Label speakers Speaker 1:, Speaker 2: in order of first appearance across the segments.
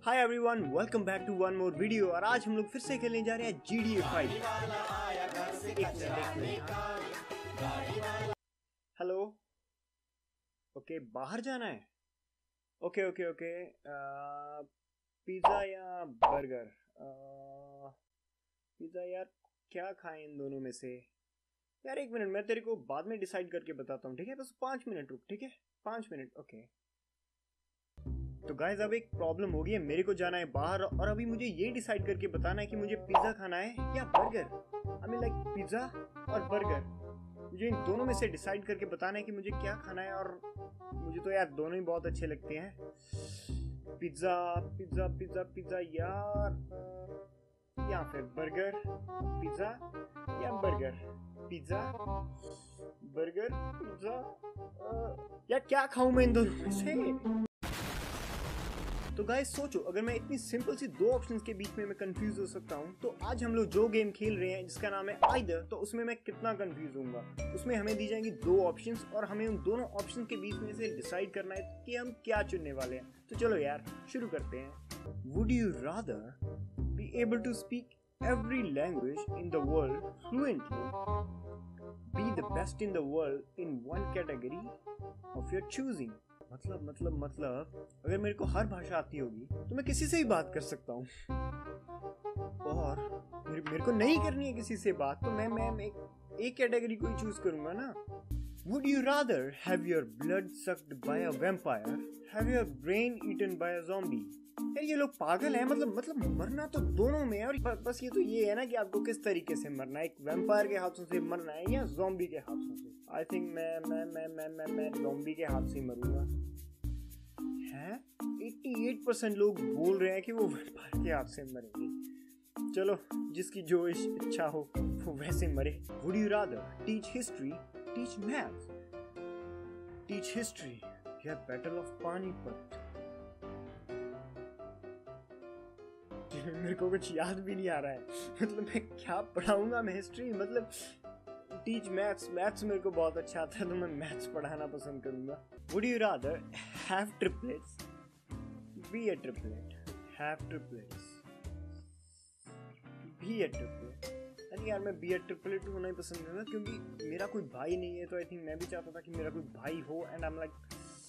Speaker 1: Hi everyone, welcome back to one more video. और आज हम लोग फिर से खेलने जा रहे हैं GTA 5। हेलो, ओके बाहर जाना है। ओके ओके ओके, पिज़्ज़ा या बर्गर? पिज़्ज़ा यार, क्या खाएं इन दोनों में से? यार एक मिनट, मैं तेरे को बाद में डिसाइड करके बताता हूँ, ठीक है? बस 5 मिनट रुक, ठीक है? 5 मिनट, ओके। तो गाइस, अब एक प्रॉब्लम हो गई है, मेरे को जाना है बाहर और अभी मुझे ये डिसाइड करके बताना है कि मुझे पिज़्ज़ा खाना है या burger. I mean like pizza और बर्गर, मुझे इन दोनों में से डिसाइड करके बताना है कि मुझे क्या खाना है। और मुझे तो यार दोनों ही बहुत अच्छे लगते हैं। पिज़्ज़ा पिज़्ज़ा पिज़्ज़ा पिज़्ज़ा यार, या फिर बर्गर। पिज़्ज़ा या बर्गर? पिज़्ज़ा बर्गर पिज़्ज़ा, यार क्या खाऊं मैं इन दोनों में से? तो गाइस सोचो, अगर मैं इतनी सिंपल सी दो ऑप्शंस के बीच में मैं कंफ्यूज हो सकता हूँ, तो आज हम लोग जो गेम खेल रहे हैं जिसका नाम है आइदर, तो उसमें मैं कितना कंफ्यूज होऊंगा। उसमें हमें दी जाएंगी दो ऑप्शंस और हमें उन दोनों ऑप्शंस के बीच में से डिसाइड करना है कि हम क्या चुनने वाले हैं। तो चलो यार शुरू करते हैं। Would you rather be able to speak every language in the world fluently, be the best in the world in one category of your choosing? मतलब अगर मेरे को हर भाषा आती होगी तो मैं किसी से ही बात कर सकता हूँ, और मेरे को नहीं करनी है किसी से बात, तो मैं एक कैटेगरी को ही चूज करूंगा ना। Would you rather have your blood sucked by a vampire, have your brain eaten by a zombie? यार ये लोग पागल हैं। मतलब मरना तो दोनों में है, और बस ये तो ये है ना कि आपको किस तरीके से मरना है, एक वैम्पायर के हाथों से मरना है या ज़ॉम्बी के हाथों से। आई थिंक मैं ज़ॉम्बी के हाथ से ही मरूंगा। हैं 88% लोग बोल रहे हैं कि वो वैम्पायर के हाथ से मरेंगे। चलो, जिसकी जो इच्छा हो वो वैसे मरे। Would you rather teach history, teach maths? Teach history या Battle of Panipat? मेरे को कुछ याद भी नहीं आ रहा है। मतलब मैं क्या पढ़ाऊंगा मैं हिस्ट्री? मतलब टीच मैथ्स मेरे को बहुत अच्छा आता है, तो मैं मैथ्स पढ़ाना पसंद करूंगा। Would you rather have triplets, be a triplet, have triplets, be a triplet? अरे यार, मैं be a triplet होना ही पसंद करूंगा, क्योंकि मेरा कोई भाई नहीं है। तो आई थिंक मैं भी चाहता था कि मेरा कोई भाई हो, and I am like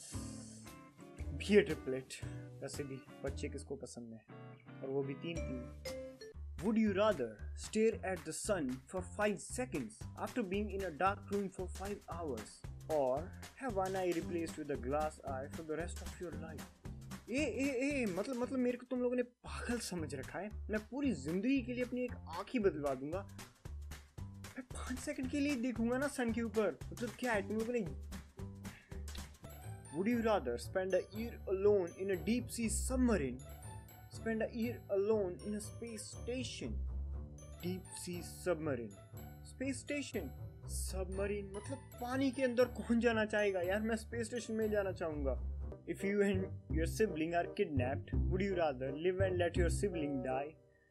Speaker 1: be a triplet। वैसे भी बच्चे किसको पसंद है, और वो भी 3-3। Would you rather stare at the sun for 5 seconds after being in a dark room for 5 hours, or have one eye replaced with a glass eye for the rest of your life? मतलब मेरे को तुम लोगों ने पागल समझ रखा है। मैं पूरी जिंदगी के लिए अपनी एक आँख ही बदलवा दूंगा। मैं 5 सेकंड के लिए देखूंगा ना सन के ऊपर। मतलब क्या है तुम लोगों ने? Would you rather spend a year alone in a deep sea submarine, spend a year alone in a space station? Deep sea submarine, space station, submarine, मतलब पानी के अंदर कौन जाना चाहेगा यार? मैं स्पेस स्टेशन में जाना चाहूंगा। If you and your sibling are kidnapped, would you rather live and let your sibling die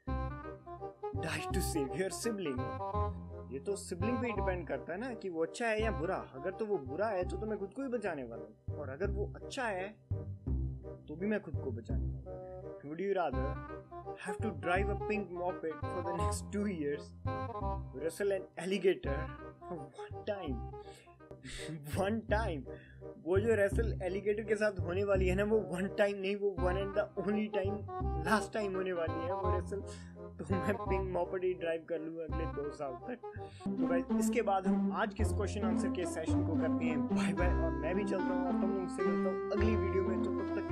Speaker 1: to save your sibling? ये तो सिबलिंग पे डिपेंड करता है ना कि वो अच्छा है या बुरा। अगर तो वो बुरा है तो मैं खुद को ही बचाने वाला हूँ, और अगर वो अच्छा है तो भी मैं खुद को बचाने वाला हूँ। Would you rather have to drive a pink moped for the next 2 years, wrestle an alligator for one time? वो जो रेसल एलिगेटर के साथ होने वाली है ना, वो वन टाइम नहीं, वो one and the only time, last time होने वाली है वो रेसल। तो मैं पिंक मॉपेड ही ड्राइव कर लूंगा अगले 2 साल तक। तो गाइस, इसके बाद हम आज के क्वेश्चन आंसर के सेशन को करते हैं बाय बाय, और मैं भी चलता हूँ और तुम लोग से मिलता हूँ अगली वीडियो में। तो तब तक